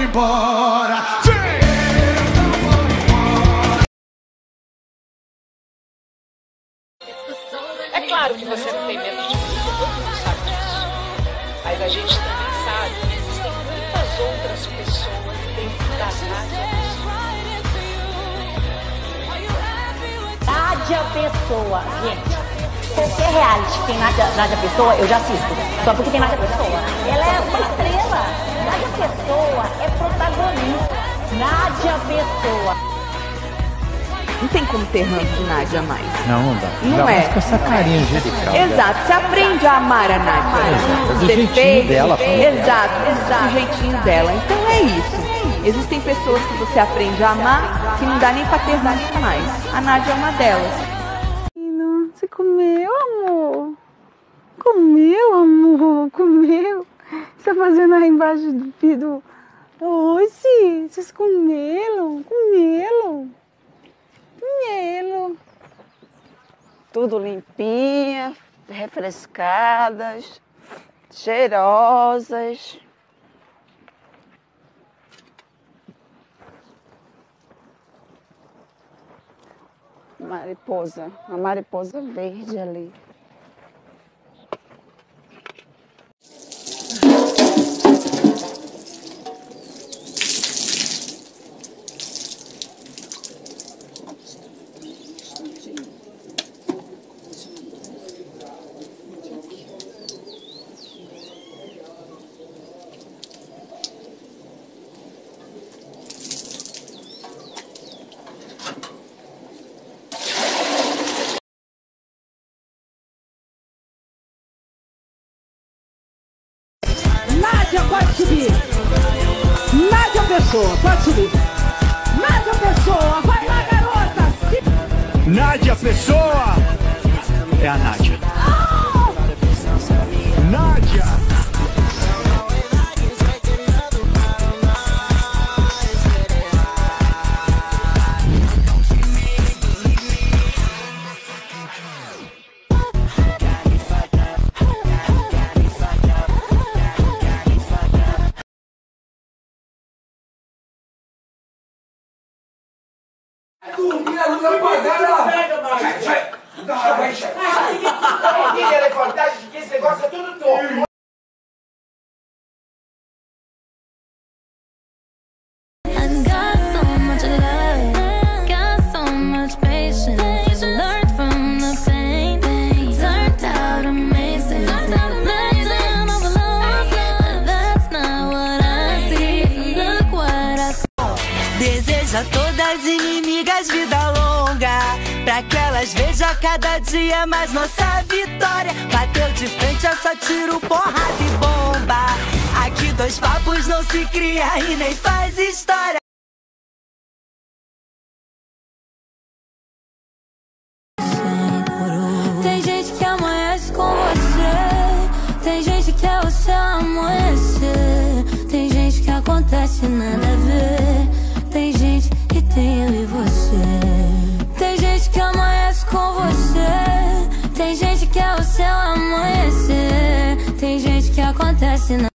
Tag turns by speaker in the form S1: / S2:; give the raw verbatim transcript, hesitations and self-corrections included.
S1: embora.
S2: É claro que você não tem medo de polícia, todo mundo sabe disso. Mas a gente também sabe que existem muitas outras pessoas dentro da Nádia.
S3: Nádia Pessoa, gente. Qualquer reality que tem Nádia, Nádia Pessoa, eu já assisto. Só porque tem Nádia Pessoa. Ela é uma estrela. Nádia Pessoa é protagonista. Nádia Pessoa.
S4: Não tem como ter ranço de Nádia mais.
S5: Não, não dá.
S4: Não
S5: Ainda
S4: é.
S5: mais com essa carinha angelical.
S4: Exato, você aprende a amar a Nádia.
S5: Exato.
S4: Os
S5: Do jeitinho
S4: defeitos,
S5: dela.
S4: exato, exato. O jeitinho dela. Então é isso. Existem pessoas que você aprende a amar que não dá nem pra ter ranço mais. A Nádia é uma delas.
S6: Você comeu, amor? Comeu, amor? Comeu? Você tá fazendo aí embaixo do vidro? Oi, vocês comeram? Comeram? Comeram. Tudo limpinha, refrescadas, cheirosas. Mariposa, uma mariposa verde ali.
S7: Nádia, pode subir. Nádia Pessoa, pode subir. Nádia Pessoa, vai lá, garota.
S1: Nádia Pessoa é a Nádia. Nádia.
S8: Dormir a luz apagada! Sai, sai! Não, vai, sai! Ninguém ia levantar, que esse negócio é tudo torto!
S9: Deseja a todas as inimigas vida longa, pra que elas vejam cada dia mais nossa vitória. Bateu de frente, é só tiro, porrada e bomba. Aqui dois papos não se cria e nem faz história.
S10: Tem gente que amanhece com você, tem gente que é o seu amanhecer, tem gente que acontece nada a ver, tem gente que tem eu e você. Tem gente que amanhece com você, tem gente que é o seu amanhecer, tem gente que acontece nada.